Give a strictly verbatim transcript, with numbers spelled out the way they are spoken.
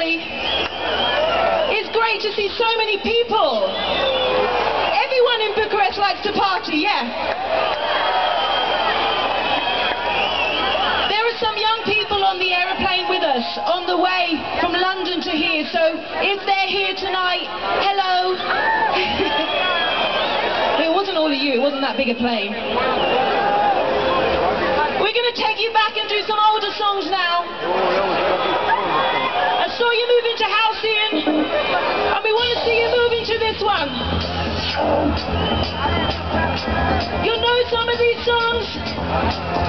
say it's great to see so many people. Everyone in Bucharest likes to party, yeah. There are some young people on the aeroplane with us on the way from London to here, so if they're here tonight, hello. It wasn't all of you, it wasn't that big a plane. We're going to take you back and do some older songs now. I saw you move into Halcyon, and we want to see you move into this one. You'll know some of these songs.